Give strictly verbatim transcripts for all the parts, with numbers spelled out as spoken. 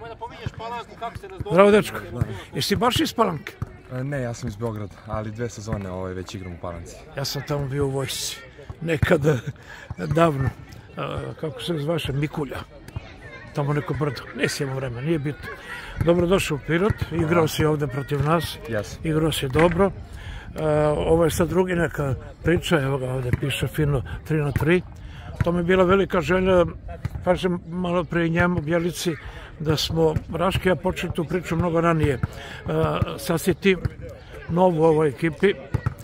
Zdravo, dečko. Jesi baš iz Palanke? Ne, ja sam iz Beograda, ali dve sezone ovaj, već igram u Palanci. Ja sam tamo bio u vojsci. Nekada, davno. Kako se zvaše? Mikulja. Tamo neko brdo. Nisi imao vremena, nije bitno. Dobrodošao u Pirot. Igrao si ovde protiv nas. Igrao si dobro. Ovo je sad drugi neka priča. Evo ga ovde piše fino tri na tri. To mi je bila velika želja, kažem malo prije njemu, Bjelici, da smo Raške ja počeli tu priču mnogo ranije. Sad si ti nov u ovoj ekipi.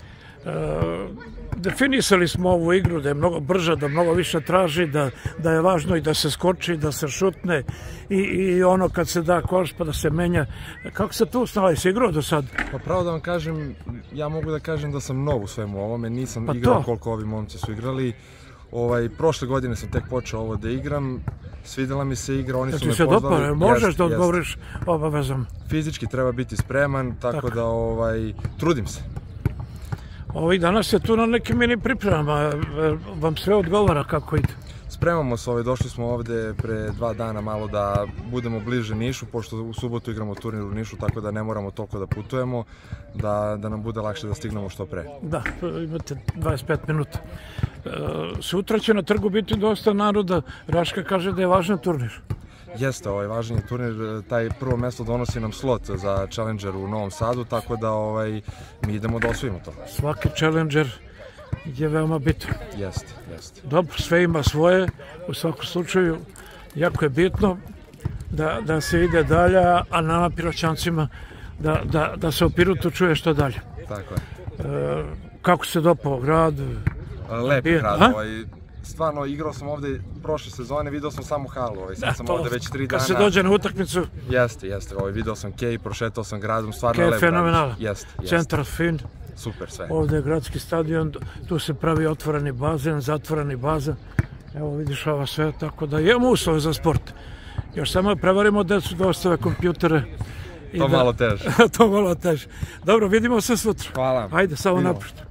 Definisali smo ovu igru da je mnogo brža, da mnogo više traži, da je važno i da se skoči, da se šutne i ono kad se da koš pa da se menja. Kako se tu snalazi? Si igrao do sad? Pa pravo da vam kažem, ja mogu da kažem da sam nov u svemu ovome, nisam igrao koliko ovi momci su igrali. Prošle godine sam tek počeo ovo da igram, svidela mi se igra, oni su me pozvali. Ti se dopao, možeš da odgovoriš obavezom? Fizički treba biti spreman, tako da trudim se. Ovih danas je tu na nekim mini pripremama, vam sve odgovara kako ide? Spremamo se, došli smo ovde pre dva dana malo da budemo bliže Nišu, pošto u subotu igramo turnir u Nišu, tako da ne moramo toliko da putujemo, da nam bude lakše da stignemo što pre. Da, imate dvadeset pet minuta. Sutra će na trgu biti dosta naroda, Raška kaže da je važan turnir. Jeste, važan je turnir, taj prvo mesto donosi nam slot za Challenger u Novom Sadu, tako da mi idemo da osvojimo to. Svaki Challenger je veoma bitan. Jeste, jeste. Dobro, sve ima svoje, u svakom slučaju jako je bitno da se ide dalje, a nama Piroćancima da se u Pirotu čuje što dalje. Tako je. Kako se dopao grad? Lep grad, stvarno igrao sam ovde prošle sezone, vidio sam samo halu, sad sam ovde već tri dana. Kad se dođe na utakmicu? Jeste, jeste, vidio sam Kej, prošetao sam gradom, stvarno je lep grad. Kej je fenomenalan, centar fin. Super sve. Ovde je gradski stadion, tu se pravi otvoreni bazen, zatvoreni bazen. Evo vidiš ova sve, tako da imamo uslove za sport. Još samo prevarimo decu da ostave kompjutere. To malo teže. To malo teže. Dobro, vidimo se sutra. Hvala. Ajde, samo naprijed.